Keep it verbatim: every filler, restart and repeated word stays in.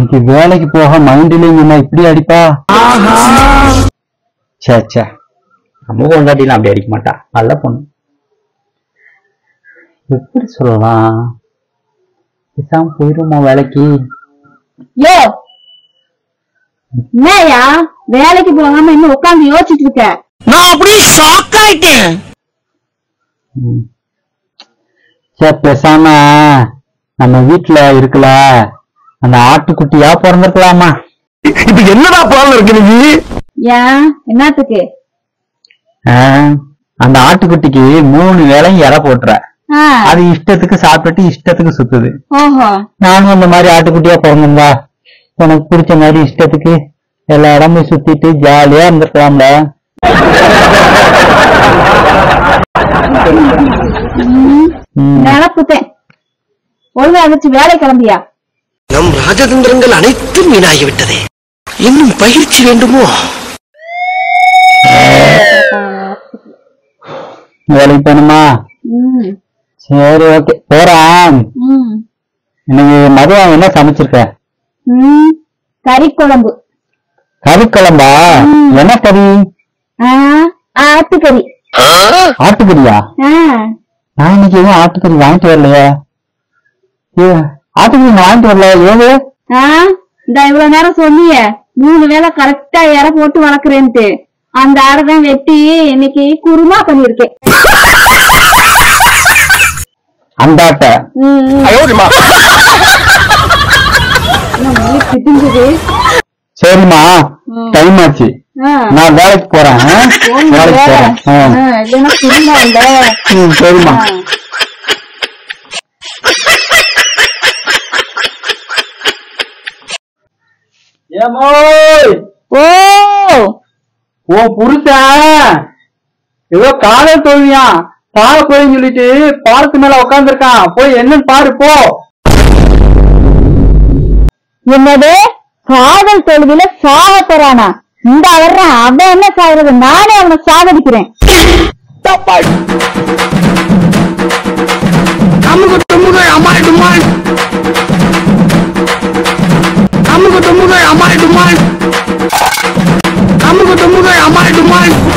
இன்னைக்கு வேலைக்கு போக மைண்ட்ல இப்படி அடிப்பா. சே சே நம்ம கொண்டாட்டிலாம் அப்படி அடிக்க மாட்டா, நல்ல பொண்ணு. எப்படி சொல்லலாம், பேசாம போயிருமா வேலைக்கு? யோ என்னயா வேலைக்கு போகாம இன்னும் உட்காந்து யோசிச்சுட்டு இருக்க? நான் அப்படியே ஷாக் ஆயிட்டேன். சரி பேசாம நம்ம வீட்டுல இருக்கல அந்த ஆட்டுக்குட்டியா பிறந்திருக்கலாமா? இப்ப என்னடா பிளான் இருக்கு நீ? ஏன் என்னத்துக்கு? அந்த ஆட்டுக்குட்டிக்கு மூணு வேளையும் இறை போட்டுற, அது இஷ்டத்துக்கு சாப்பிட்டுட்டு இஷ்டத்துக்கு சுத்துது. நானும் அந்த மாதிரி ஆட்டுக்குட்டியா பிறந்திருந்தா உனக்கு பிடிச்ச மாதிரி இஷ்டத்துக்கு எல்லா இடமும் சுத்திட்டு ஜாலியா இருந்திருக்கலாம்ல. நிலப்புத்தேன் ஒழுங்கா வச்சு வேலை கிளம்பியா? நம் ராஜதந்திரங்கள் அனைத்தும் வீணாகிவிட்டதே, இன்னும் பயிற்சி வேண்டுமோ? வேலைக்கு போகணுமா? சரி ஓகே போறேன். இன்னைக்கு மதியம் என்ன சமைச்சிருக்க? கறி குழம்பு. கறி குழம்பா? என்ன கறி? ஆட்டுக்கறி. ஆட்டுக்கறியா? நான் இன்னைக்கு எதுவும் ஆட்டுக்கறி வாங்கிட்டு வரலையா? ஆட்டுக்கறி வாங்கிட்டு வரல. ஏது இந்த இவ்வளவு நேரம் சொன்னிய மூணு வேலை கரெக்டா இற போட்டு வளர்க்குறேன்ட்டு அந்த ஆடதான் வெட்டி இன்னைக்கு குருமா பண்ணிருக்கேன். அந்த ஆட்டை சரிம்மா, டைம் ஆச்சு, நான் வேலைக்கு போறேன். வேலைக்கு போறேன். சரிம்மா. ஓ புருஷன் ஏதோ காதல் தோல்வியா பால போயின்னு சொல்லிட்டு பாலத்து மேல உட்கார்ந்து இருக்கான், போய் என்னன்னு பாரு போ. என்னது காதல் தோல்வியில சாக போறானா? இந்த வர்றான், அவன் என்ன சாகுறது, நானே அவனை சாகடிக்கிறேன். அமுக துமுக அமால் டுமால், அமுக துமுக அமால் டுமால், அமுக துமுக அமால் டுமால்.